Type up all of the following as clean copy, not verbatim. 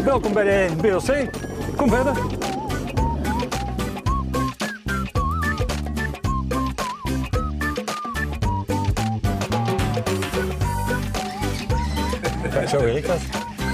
Welkom bij de BLC. Kom verder. Ja, zo werkt dat.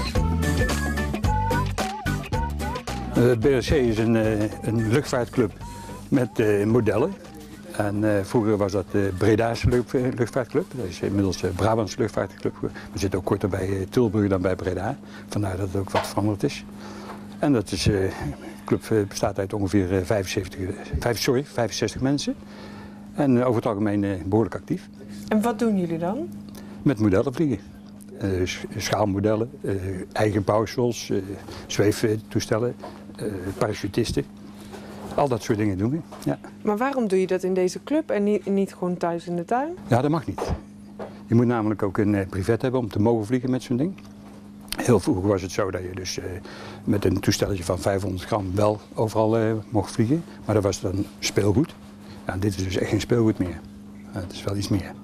De BLC is een luchtvaartclub met modellen. En vroeger was dat de Bredaanse luchtvaartclub. Dat is inmiddels de Brabantse luchtvaartclub. We zitten ook korter bij Tilburg dan bij Breda. Vandaar dat het ook wat veranderd is. En dat is, de club bestaat uit ongeveer 65 mensen. En over het algemeen behoorlijk actief. En wat doen jullie dan? Met modellen vliegen. Schaalmodellen, eigen bouwsels, zweeftoestellen, parachutisten. Al dat soort dingen doen we. Ja. Maar waarom doe je dat in deze club en niet gewoon thuis in de tuin? Ja, dat mag niet. Je moet namelijk ook een privet hebben om te mogen vliegen met zo'n ding. Heel vroeger was het zo dat je dus met een toestelletje van 500 gram wel overal mocht vliegen. Maar dat was dan speelgoed. Ja, dit is dus echt geen speelgoed meer. Het is wel iets meer.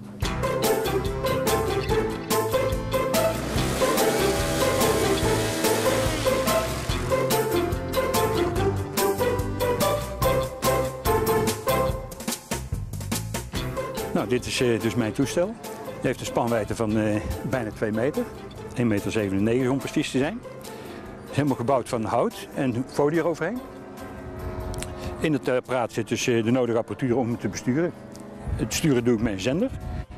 Nou, dit is dus mijn toestel. Het heeft een spanwijdte van bijna 2 meter. 1,97 meter om precies te zijn. Het is helemaal gebouwd van hout en folie eroverheen. In het apparaat zit dus de nodige apparatuur om het te besturen. Het sturen doe ik met een zender.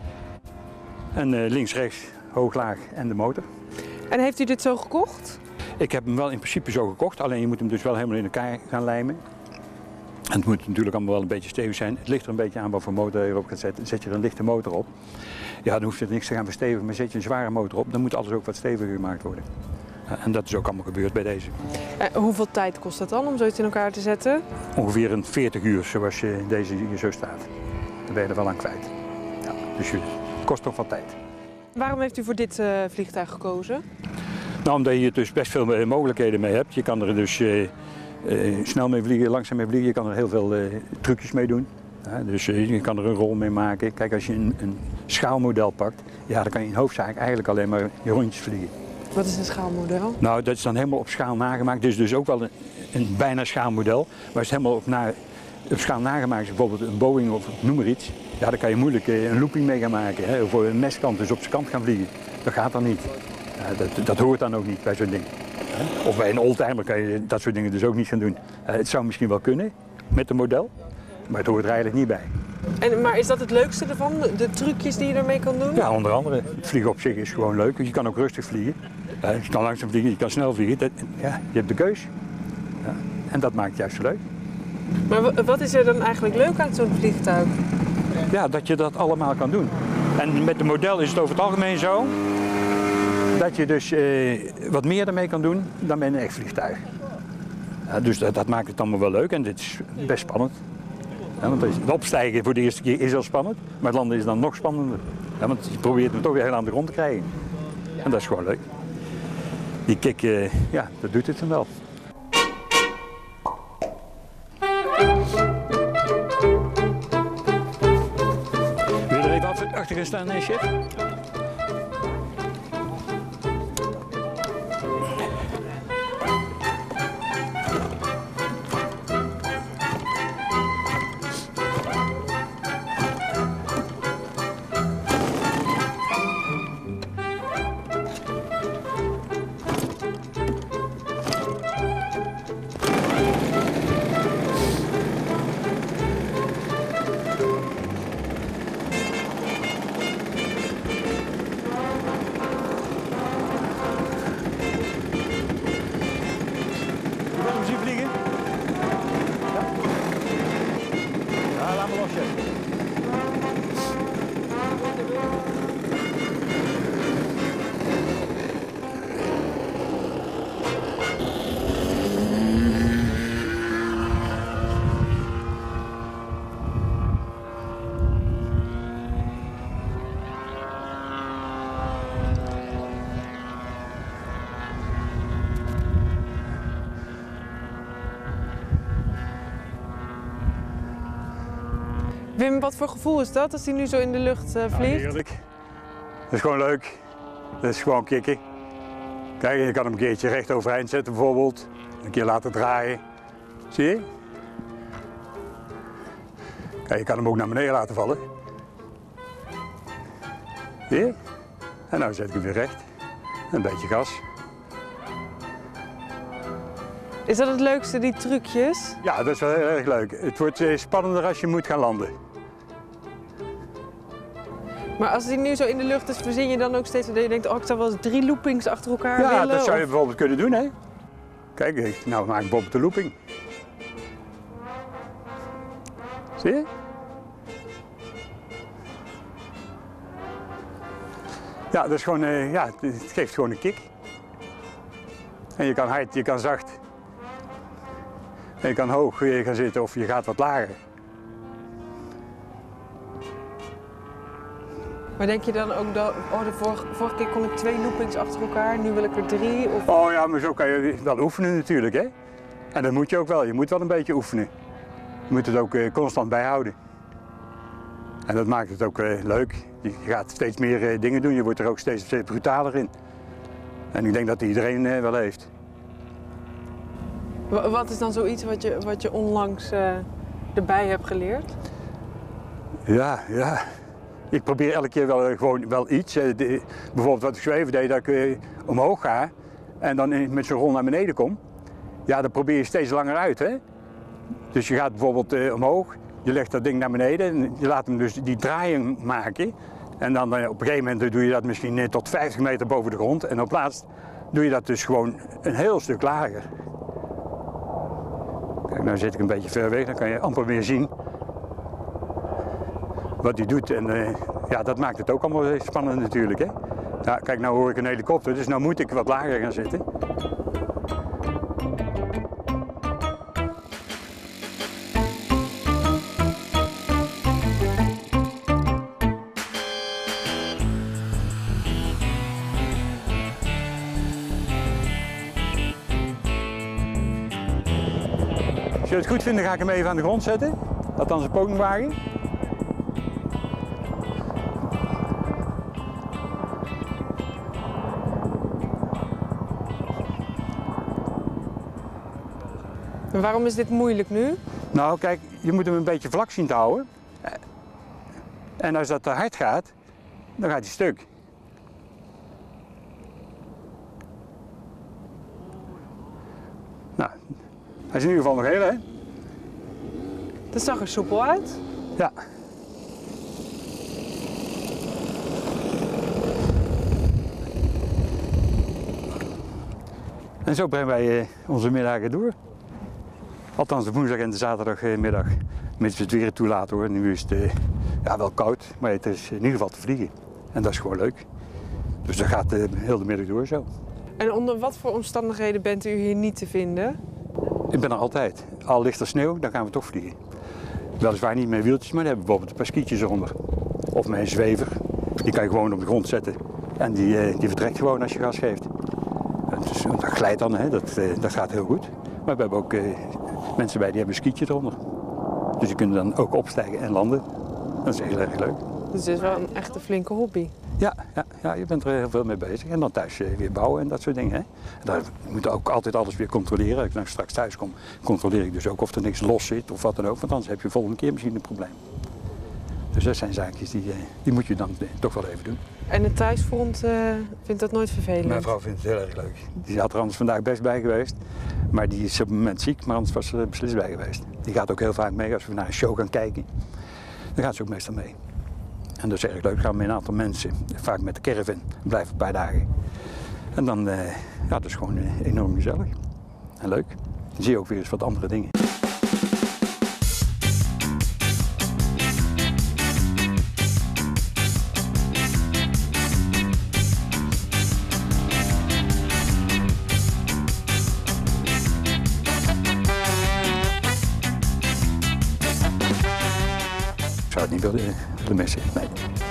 En links, rechts, hoog, laag en de motor. En heeft u dit zo gekocht? Ik heb hem wel in principe zo gekocht, alleen je moet hem dus wel helemaal in elkaar gaan lijmen. En het moet natuurlijk allemaal wel een beetje stevig zijn. Het ligt er een beetje aan wat voor motor je erop gaat zetten. Zet je er een lichte motor op, ja, dan hoeft het niks te gaan verstevigen. Maar zet je een zware motor op, dan moet alles ook wat steviger gemaakt worden. En dat is ook allemaal gebeurd bij deze. Hoeveel tijd kost dat dan om zoiets in elkaar te zetten? Ongeveer een 40 uur zoals deze hier zo staat. Dan ben je er wel aan kwijt. Ja, dus het kost toch wat tijd. Waarom heeft u voor dit vliegtuig gekozen? Nou, omdat je hier dus best veel mogelijkheden mee hebt. Je kan er dus snel mee vliegen, langzaam mee vliegen. Je kan er heel veel trucjes mee doen. Ja, dus je kan er een rol mee maken. Kijk, als je een schaalmodel pakt, ja, dan kan je in hoofdzaak eigenlijk alleen maar je rondjes vliegen. Wat is een schaalmodel? Nou, dat is dan helemaal op schaal nagemaakt. Het is dus ook wel een bijna schaalmodel. Maar als het helemaal op schaal nagemaakt is, bijvoorbeeld een Boeing of noem maar iets, ja, dan kan je moeilijk een looping mee gaan maken. Hè, of een meskant dus op zijn kant gaan vliegen. Dat gaat dan niet. Dat hoort dan ook niet bij zo'n ding. Of bij een oldtimer kan je dat soort dingen dus ook niet gaan doen. Het zou misschien wel kunnen met een model, maar het hoort er eigenlijk niet bij. Maar is dat het leukste ervan, de trucjes die je ermee kan doen? Ja, onder andere. Het vliegen op zich is gewoon leuk. Je kan ook rustig vliegen. Je kan langzaam vliegen, je kan snel vliegen. Ja, je hebt de keus. Ja, en dat maakt het juist zo leuk. Maar wat is er dan eigenlijk leuk aan zo'n vliegtuig? Ja, dat je dat allemaal kan doen. En met de model is het over het algemeen zo dat je dus wat meer ermee kan doen dan met een echt vliegtuig. Ja, dus dat maakt het allemaal wel leuk en dit is best spannend. Ja, want het opstijgen voor de eerste keer is al spannend, maar het landen is dan nog spannender. Ja, want je probeert hem toch weer heel aan de grond te krijgen. En dat is gewoon leuk. Die kick, ja, dat doet het dan wel. Wil je er even achter gaan staan, chef? Wim, wat voor gevoel is dat als hij nu zo in de lucht vliegt? Ja, heerlijk. Dat is gewoon leuk. Dat is gewoon kicken. Kijk, je kan hem een keertje recht overeind zetten bijvoorbeeld. Een keer laten draaien. Zie je? Kijk, je kan hem ook naar beneden laten vallen. Zie je? En nou zet ik hem weer recht. Een beetje gas. Is dat het leukste, die trucjes? Ja, dat is wel heel erg leuk. Het wordt spannender als je moet gaan landen. Maar als die nu zo in de lucht is, verzin je dan ook steeds dat je denkt, oh, ik zou wel eens 3 loopings achter elkaar Ja, willen? dat zou je of... bijvoorbeeld kunnen doen, hè? Kijk, nou maak ik bijvoorbeeld de looping. Zie je? Ja, dat is gewoon, ja, het geeft gewoon een kick. En je kan hard, je kan zacht. En je kan hoog gaan zitten of je gaat wat lager. Maar denk je dan ook dat, oh, de vorige keer kon ik 2 loopings achter elkaar, nu wil ik er 3? Of... Oh ja, maar zo kan je wel oefenen natuurlijk, hè. En dat moet je ook wel, je moet wel een beetje oefenen. Je moet het ook constant bijhouden. En dat maakt het ook leuk. Je gaat steeds meer dingen doen, je wordt er ook steeds brutaler in. En ik denk dat iedereen wel heeft. Wat is dan zoiets wat je onlangs erbij hebt geleerd? Ja. Ik probeer elke keer wel iets. Bijvoorbeeld wat ik zo even deed, dat ik omhoog ga en dan met zo'n rol naar beneden kom. Ja, dan probeer je steeds langer uit, hè. Dus je gaat bijvoorbeeld omhoog, je legt dat ding naar beneden en je laat hem dus die draaiing maken. En dan op een gegeven moment doe je dat misschien tot 50 meter boven de grond. En op laatst doe je dat dus gewoon een heel stuk lager. Kijk, nou zit ik een beetje ver weg, dan kan je amper meer zien wat hij doet. En ja, dat maakt het ook allemaal spannend natuurlijk, hè. Ja, kijk, nou hoor ik een helikopter, dus nou moet ik wat lager gaan zitten. Als je het goed vindt, dan ga ik hem even aan de grond zetten. Althans een pogingwagen. En waarom is dit moeilijk nu? Nou kijk, je moet hem een beetje vlak zien te houden. En als dat te hard gaat, dan gaat hij stuk. Nou, hij is in ieder geval nog heel, hè? Dat zag er soepel uit. Ja. En zo brengen wij onze middagen door. Althans de woensdag en de zaterdagmiddag. Mits we het weer toelaten hoor. Nu is het ja, wel koud, maar het is in ieder geval te vliegen. En dat is gewoon leuk. Dus dat gaat heel de middag door zo. En onder wat voor omstandigheden bent u hier niet te vinden? Ik ben er altijd. Al ligt er sneeuw, dan gaan we toch vliegen. Weliswaar niet met wieltjes, maar dan hebben we bijvoorbeeld een paar skietjes eronder. Of met een zwever. Die kan je gewoon op de grond zetten. En die vertrekt gewoon als je gas geeft. Dus, dat glijdt dan, hè. Dat gaat heel goed. Maar we hebben ook mensen bij die hebben een skietje eronder. Dus die kunnen dan ook opstijgen en landen. Dat is heel erg leuk. Dus het is wel een echte flinke hobby. Ja, je bent er heel veel mee bezig. En dan thuis weer bouwen en dat soort dingen. Hè. En daar moet je ook altijd alles weer controleren. Als ik nou straks thuis kom, controleer ik dus ook of er niks los zit of wat dan ook. Want anders heb je volgende keer misschien een probleem. Dus dat zijn zaakjes die moet je dan toch wel even doen. En het thuisfront vindt dat nooit vervelend? Mijn vrouw vindt het heel erg leuk. Die had er anders vandaag best bij geweest. Maar die is op het moment ziek, maar anders was ze er beslist bij geweest. Die gaat ook heel vaak mee als we naar een show gaan kijken. Dan gaat ze ook meestal mee. En dat is erg leuk. Gaan we met een aantal mensen, vaak met de caravan, blijven een paar dagen. En dan, ja, dat is gewoon enorm gezellig en leuk. Dan zie je ook weer eens wat andere dingen. Ik zou het niet willen missen, nee.